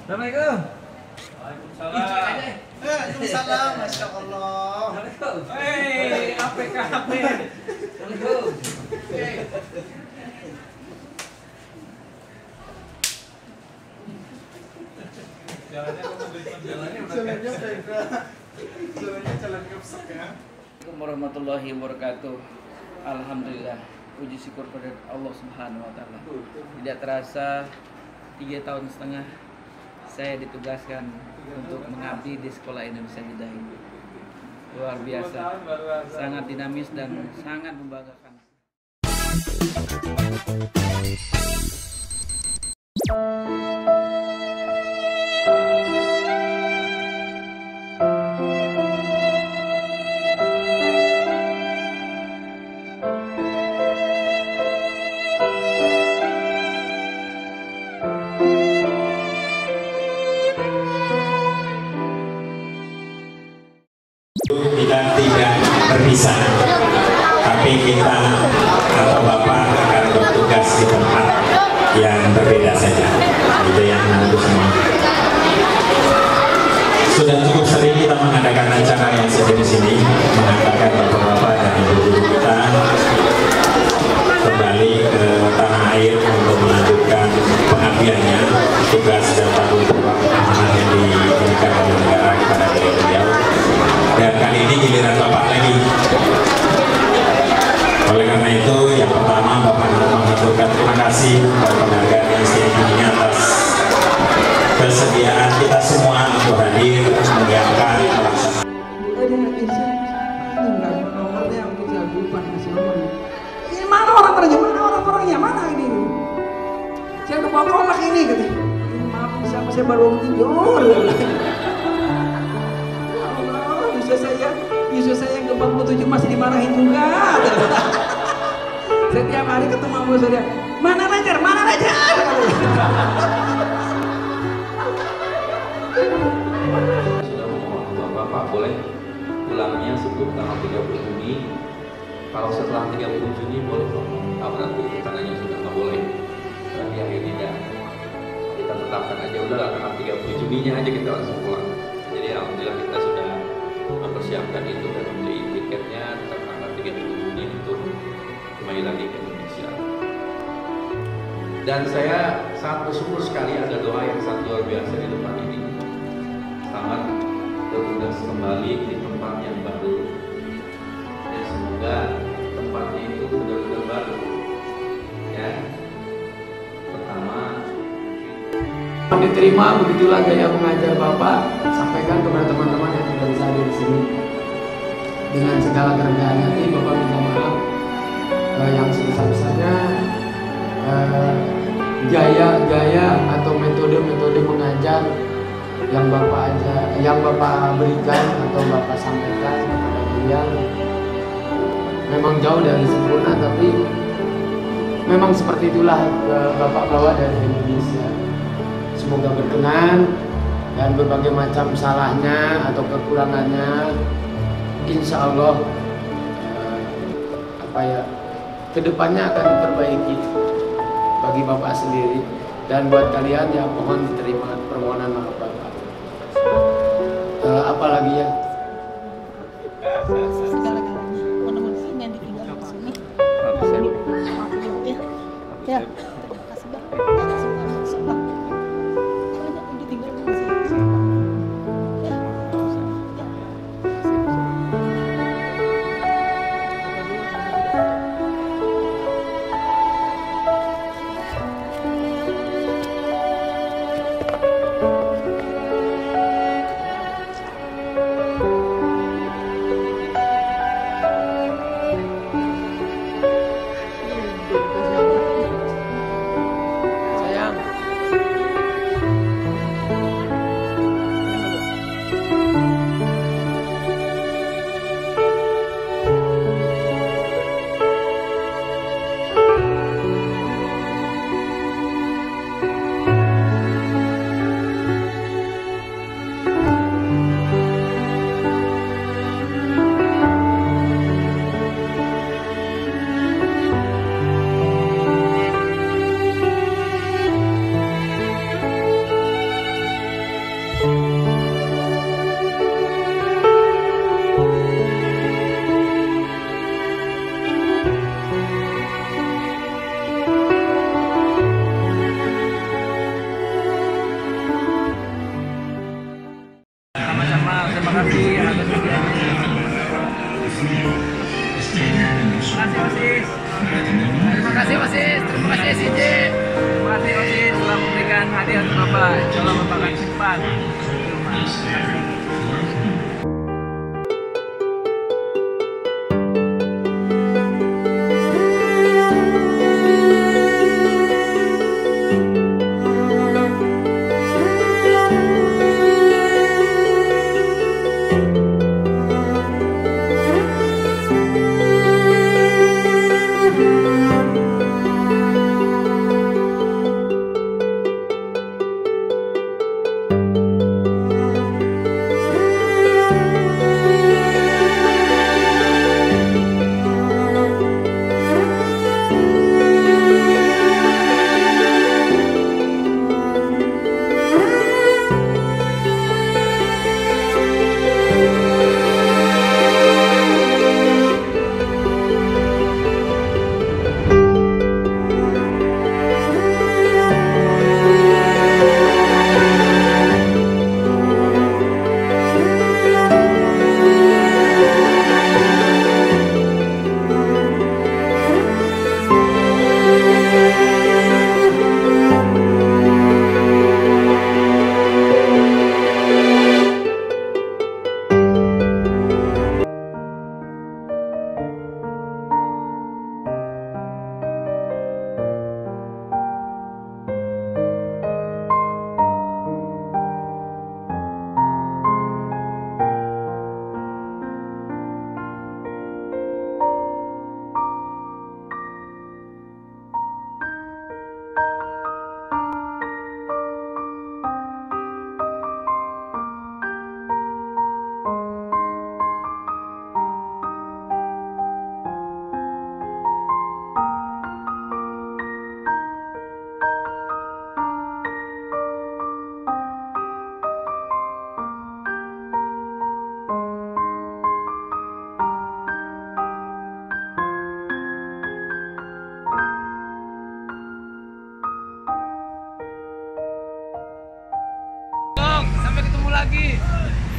Assalamualaikum. Waalaikumsalam. Waalaikumsalam, Masya Allah. Hei, APK. Assalamualaikum. Jalannya jalan nyupsek ya. Assalamualaikum warahmatullahi wabarakatuh. Alhamdulillah, puji syukur pada Allah Subhanahu wa taala. Tidak terasa 3,5 tahun saya ditugaskan untuk mengabdi di Sekolah Indonesia Jeddah ini. Luar biasa, sangat dinamis dan sangat membanggakan. Kita tidak berpisah, tapi kita atau Bapak akan bertugas di tempat yang berbeda saja. Itu yang menentu semua. Sudah cukup sering kita mengadakan acara yang sejenis ini, mengantarkan Bapak-Bapak dan Ibu-Ibu kita kembali ke tanah air untuk melanjutkan pengabdiannya, tugas dan tanggung jawab amanah yang diberikan oleh negara kepada beliau. Dan kali ini giliran Bapak lagi. Oleh karena itu, yang pertama Bapak mengaturkan terima kasih kepada penghargaan yang setinggi-tingginya atas kesediaan kita semua untuk hadir mengiyakan pelaksanaan. Mana orang-orangnya? Mana orang-orangnya? Mana ini? Saya udah bawa kolak ini gitu. Maaf, siapa saya baru tidur. Yusuf saya yang ke-47 masih dimarahin juga. Setiap hari ketemu sama saya, mana Rajar, mana Rajar. Sudah memohon Bapak boleh pulangnya sebelum tanggal 30 Juni. Kalau setelah 30 Juni boleh, berarti rencananya sudah nggak boleh. Berarti akhirnya ya kita tetapkan aja udah tanggal 30 Juninya aja kita langsung pulang. Jadi alhamdulillah kita sudah mempersiapkan itu dan membeli tiketnya tanggal 30 Juni untuk kembali lagi ke Indonesia. Dan saya sangat bersyukur sekali ada doa yang sangat luar biasa di depan ini. Selamat bertugas kembali di tempat yang baru. Dan semoga tempatnya itu benar-benar baru. Ya. Pertama, Diterima begitulah gaya mengajar Bapak. Sampaikan kepada teman-teman yang tidak bisa hadir di sini. Dengan segala kerendahan hati Bapak minta maaf yang sebesar-besarnya gaya-gaya atau metode-metode mengajar yang Bapak berikan atau Bapak sampaikan kepada beliau memang jauh dari sempurna, tapi memang seperti itulah Bapak bawa dari Indonesia. Semoga berkenan dan berbagai macam salahnya atau kekurangannya insya Allah kedepannya akan diperbaiki bagi Bapak sendiri, dan buat kalian ya mohon diterima permohonan maaf Bapak. Apalagi ya segala-galanya mudah-mudahan yang ditinggal di sini ya terima kasih banget semoga banyak yang ditinggal di sini ya. sama-sama. Terima kasih atas ujiannya. Terima kasih OSIS. Terima kasih CJ. Terima kasih OSIS telah memberikan hadiah untuk Bapak. Insya Allah Bapak akan simpan. Sampai ketemu lagi.